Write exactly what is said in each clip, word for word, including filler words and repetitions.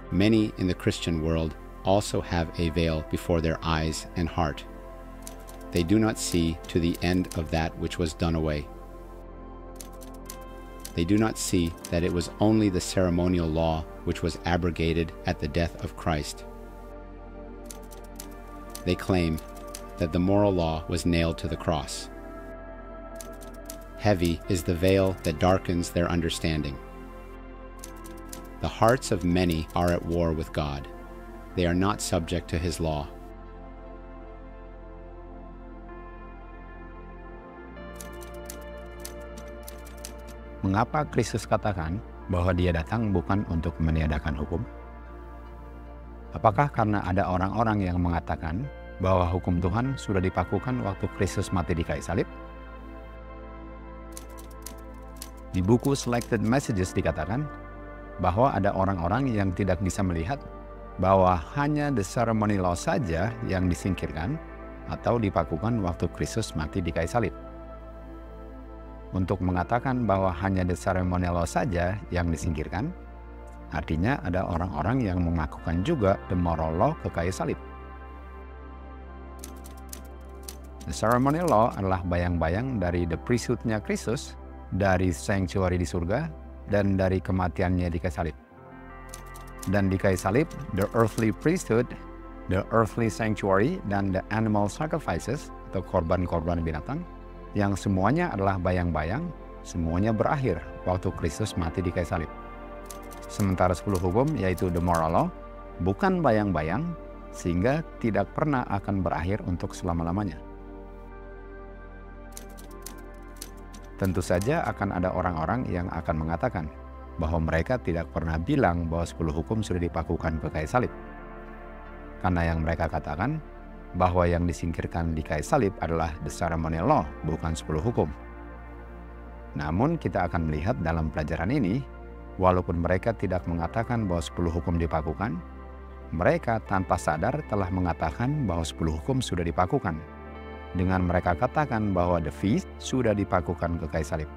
Many in the Christian world also have a veil before their eyes and heart. They do not see to the end of that which was done away. They do not see that it was only the ceremonial law which was abrogated at the death of Christ. They claim that the moral law was nailed to the cross. Heavy is the veil that darkens their understanding. The hearts of many are at war with God. They are not subject to His law. Mengapa Kristus katakan bahwa Dia datang bukan untuk meniadakan hukum? Apakah karena ada orang-orang yang mengatakan bahwa hukum Tuhan sudah dipakukan waktu Kristus mati di kayu salib? Di buku Selected Messages dikatakan bahwa ada orang-orang yang tidak bisa melihat bahwa hanya the ceremony law saja yang disingkirkan atau dipakukan waktu Kristus mati di kayu salib. Untuk mengatakan bahwa hanya the ceremony law saja yang disingkirkan, artinya ada orang-orang yang mengakukan juga the moral law ke kayu salib. The ceremony law adalah bayang-bayang dari the priesthood-nya Kristus, dari sanctuary di surga, dan dari kematiannya di kayu salib. Dan di kayu salib, the earthly priesthood, the earthly sanctuary, dan the animal sacrifices, atau korban-korban binatang, yang semuanya adalah bayang-bayang, semuanya berakhir waktu Kristus mati di kayu salib. Sementara sepuluh hukum, yaitu the moral law, bukan bayang-bayang, sehingga tidak pernah akan berakhir untuk selama-lamanya. Tentu saja akan ada orang-orang yang akan mengatakan bahwa mereka tidak pernah bilang bahwa sepuluh hukum sudah dipakukan ke kayu salib. Karena yang mereka katakan bahwa yang disingkirkan di kayu salib adalah the ceremonial law, bukan sepuluh hukum. Namun kita akan melihat dalam pelajaran ini, walaupun mereka tidak mengatakan bahwa sepuluh hukum dipakukan, mereka tanpa sadar telah mengatakan bahwa sepuluh hukum sudah dipakukan. Dengan mereka katakan bahwa the feast sudah dipakukan ke kayu salib.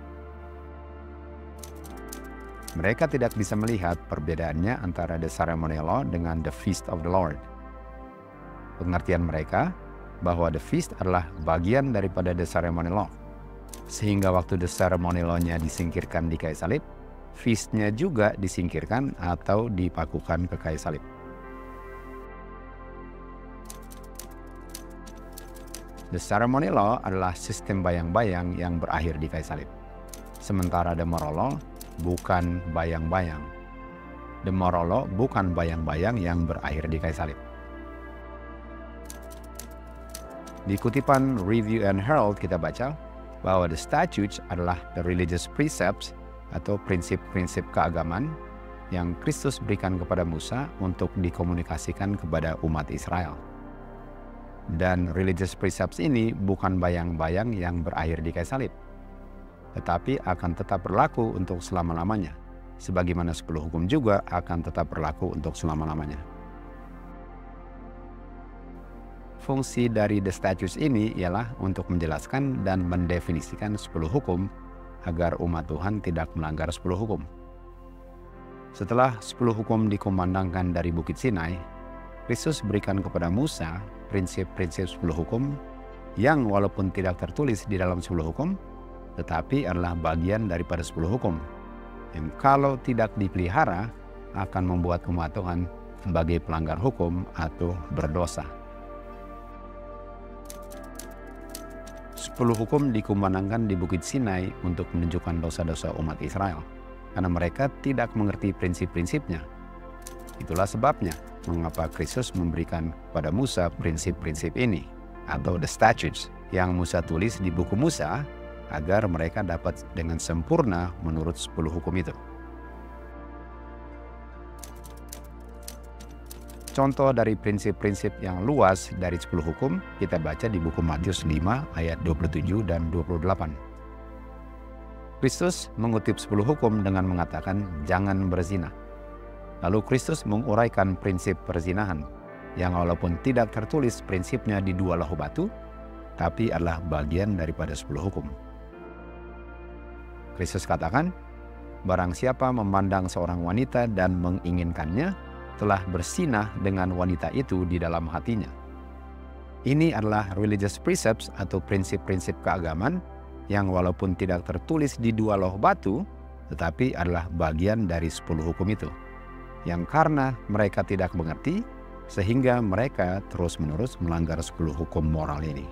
Mereka tidak bisa melihat perbedaannya antara the ceremonial law dengan the feast of the Lord. Pengertian mereka bahwa the feast adalah bagian daripada the ceremonial law. Sehingga waktu the ceremonial law-nya disingkirkan di kayu salib, feast-nya juga disingkirkan atau dipakukan ke kayu salib. The ceremonial law adalah sistem bayang-bayang yang berakhir di kayu salib. Sementara the moral law bukan bayang-bayang. The moral law bukan bayang-bayang yang berakhir di kayu salib. Di kutipan Review and Herald kita baca bahwa the statutes adalah the religious precepts atau prinsip-prinsip keagamaan yang Kristus berikan kepada Musa untuk dikomunikasikan kepada umat Israel. Dan religious precepts ini bukan bayang-bayang yang berakhir di kayu salib, tetapi akan tetap berlaku untuk selama-lamanya, sebagaimana sepuluh hukum juga akan tetap berlaku untuk selama-lamanya. Fungsi dari the statutes ini ialah untuk menjelaskan dan mendefinisikan sepuluh hukum agar umat Tuhan tidak melanggar sepuluh hukum. Setelah sepuluh hukum dikumandangkan dari Bukit Sinai, Kristus berikan kepada Musa prinsip-prinsip sepuluh hukum yang walaupun tidak tertulis di dalam sepuluh hukum, tetapi adalah bagian daripada sepuluh hukum yang kalau tidak dipelihara akan membuat umat Tuhan sebagai pelanggar hukum atau berdosa. Sepuluh hukum dikumandangkan di Bukit Sinai untuk menunjukkan dosa-dosa umat Israel, karena mereka tidak mengerti prinsip-prinsipnya. Itulah sebabnya mengapa Kristus memberikan pada Musa prinsip-prinsip ini, atau the statutes, yang Musa tulis di buku Musa, agar mereka dapat dengan sempurna menurut sepuluh hukum itu. Contoh dari prinsip-prinsip yang luas dari sepuluh hukum kita baca di buku Matius lima ayat dua puluh tujuh dan dua puluh delapan. Kristus mengutip sepuluh hukum dengan mengatakan jangan berzina. Lalu Kristus menguraikan prinsip perzinahan yang walaupun tidak tertulis prinsipnya di dua lahu batu, tapi adalah bagian daripada sepuluh hukum. Kristus katakan, barang siapa memandang seorang wanita dan menginginkannya, telah bersinah dengan wanita itu di dalam hatinya. Ini adalah religious precepts atau prinsip-prinsip keagamaan yang walaupun tidak tertulis di dua loh batu, tetapi adalah bagian dari sepuluh hukum itu. Yang karena mereka tidak mengerti, sehingga mereka terus-menerus melanggar sepuluh hukum moral ini.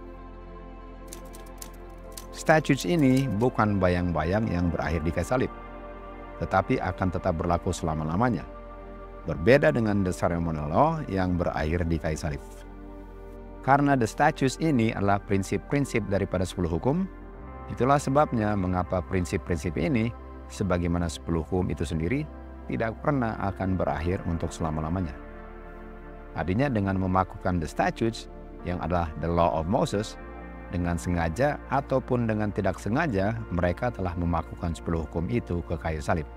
Statutes ini bukan bayang-bayang yang berakhir di kayu salib, tetapi akan tetap berlaku selama-lamanya. Berbeda dengan the ceremonial law yang berakhir di kayu salib. Karena the statutes ini adalah prinsip-prinsip daripada sepuluh hukum, itulah sebabnya mengapa prinsip-prinsip ini, sebagaimana sepuluh hukum itu sendiri, tidak pernah akan berakhir untuk selama-lamanya. Artinya dengan memakukan the statutes, yang adalah the law of Moses, dengan sengaja ataupun dengan tidak sengaja, mereka telah memakukan sepuluh hukum itu ke kayu salib.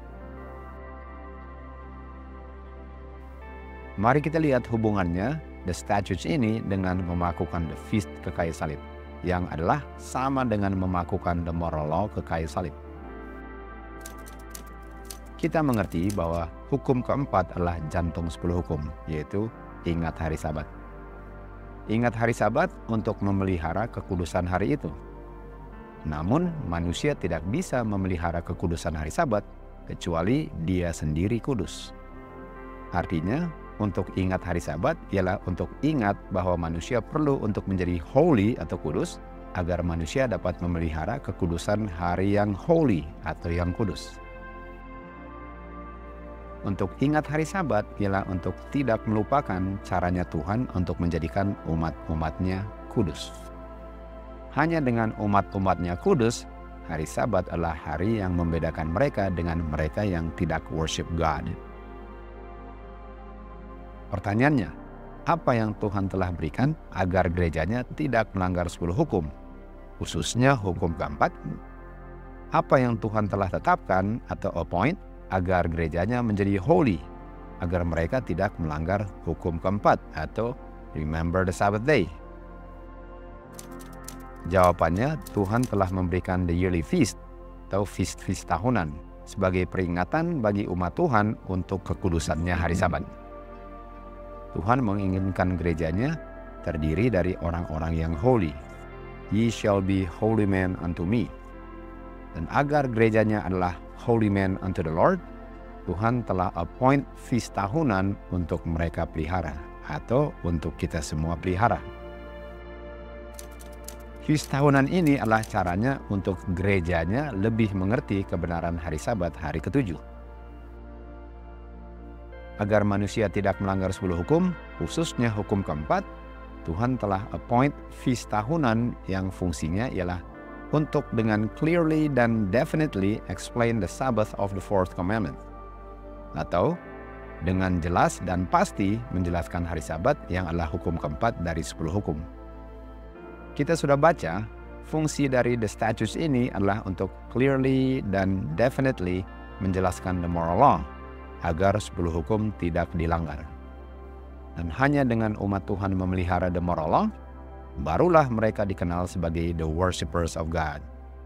Mari kita lihat hubungannya the statutes ini dengan memakukan the feast ke kayu salib, yang adalah sama dengan memakukan the moral law ke kayu salib. Kita mengerti bahwa hukum keempat adalah jantung sepuluh hukum, yaitu ingat hari Sabat. Ingat hari Sabat untuk memelihara kekudusan hari itu. Namun manusia tidak bisa memelihara kekudusan hari Sabat kecuali dia sendiri kudus. Artinya, untuk ingat hari Sabat ialah untuk ingat bahwa manusia perlu untuk menjadi holy atau kudus agar manusia dapat memelihara kekudusan hari yang holy atau yang kudus. Untuk ingat hari Sabat ialah untuk tidak melupakan caranya Tuhan untuk menjadikan umat-umatnya kudus. Hanya dengan umat-umatnya kudus, hari Sabat adalah hari yang membedakan mereka dengan mereka yang tidak worship God. Pertanyaannya, apa yang Tuhan telah berikan agar gerejanya tidak melanggar sepuluh hukum, khususnya hukum keempat? Apa yang Tuhan telah tetapkan atau appoint agar gerejanya menjadi holy, agar mereka tidak melanggar hukum keempat atau remember the Sabbath day? Jawabannya, Tuhan telah memberikan the yearly feast atau feast-feast tahunan sebagai peringatan bagi umat Tuhan untuk kekudusannya hari Sabat. Tuhan menginginkan gerejanya terdiri dari orang-orang yang holy. Ye shall be holy men unto me. Dan agar gerejanya adalah holy men unto the Lord, Tuhan telah appoint feast tahunan untuk mereka pelihara atau untuk kita semua pelihara. Feast tahunan ini adalah caranya untuk gerejanya lebih mengerti kebenaran hari Sabat hari ketujuh. Agar manusia tidak melanggar sepuluh hukum, khususnya hukum keempat, Tuhan telah appoint feast tahunan yang fungsinya ialah untuk dengan clearly dan definitely explain the Sabbath of the fourth commandment. Atau dengan jelas dan pasti menjelaskan hari Sabat yang adalah hukum keempat dari sepuluh hukum. Kita sudah baca, fungsi dari the statutes ini adalah untuk clearly dan definitely menjelaskan the moral law, agar sepuluh hukum tidak dilanggar. Dan hanya dengan umat Tuhan memelihara the moral law, barulah mereka dikenal sebagai the worshippers of God.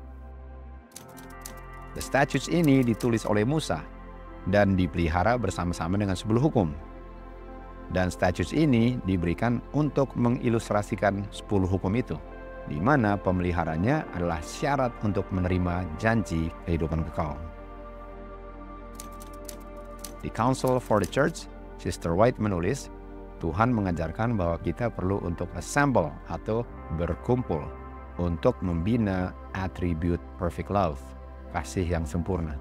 The statutes ini ditulis oleh Musa dan dipelihara bersama-sama dengan sepuluh hukum. Dan statutes ini diberikan untuk mengilustrasikan sepuluh hukum itu, di mana pemeliharanya adalah syarat untuk menerima janji kehidupan kekal. Di Council for the Church, Sister White menulis, Tuhan mengajarkan bahwa kita perlu untuk assemble atau berkumpul untuk membina atribut perfect love, kasih yang sempurna.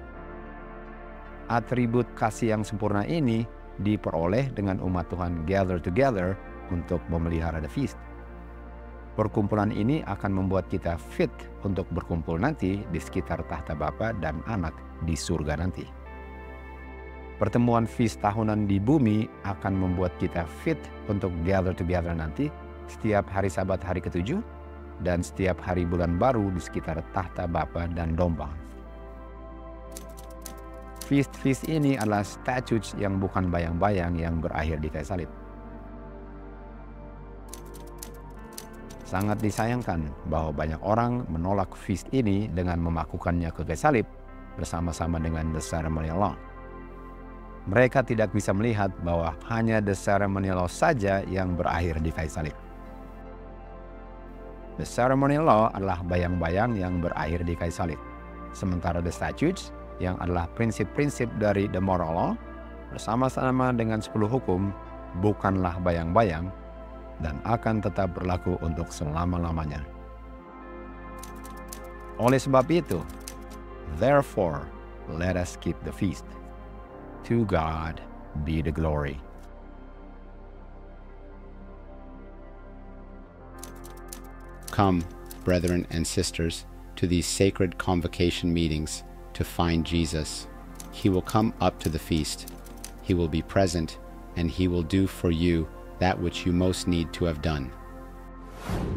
Atribut kasih yang sempurna ini diperoleh dengan umat Tuhan gather together untuk memelihara the feast. Perkumpulan ini akan membuat kita fit untuk berkumpul nanti di sekitar tahta Bapa dan Anak di surga nanti. Pertemuan feast tahunan di bumi akan membuat kita fit untuk gather together nanti setiap hari Sabat hari ketujuh dan setiap hari bulan baru di sekitar tahta Bapa dan domba. Feast-feast ini adalah statutes yang bukan bayang-bayang yang berakhir di kayu salib. Sangat disayangkan bahwa banyak orang menolak feast ini dengan memakukannya ke kayu salib bersama-sama dengan the ceremonial law. mereka tidak bisa melihat bahwa hanya the ceremonial law saja yang berakhir di kayu salib. The ceremonial law adalah bayang-bayang yang berakhir di kayu salib. Sementara the statutes, yang adalah prinsip-prinsip dari the moral law, bersama-sama dengan sepuluh hukum, bukanlah bayang-bayang dan akan tetap berlaku untuk selama-lamanya. Oleh sebab itu, therefore, let us keep the feast. To God be the glory. Come, brethren and sisters, to these sacred convocation meetings to find Jesus. He will come up to the feast. He will be present, and he will do for you that which you most need to have done.